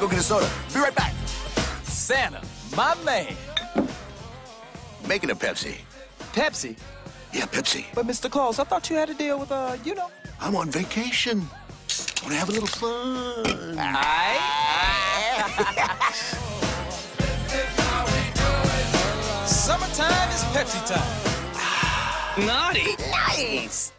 go get a soda. Be right back. Santa, my man. Making a Pepsi. Pepsi? Yeah, Pepsi. But, Mr. Claus, I thought you had to deal with, I'm on vacation. Want to have a little fun. Summertime is Pepsi time. Naughty. Nice.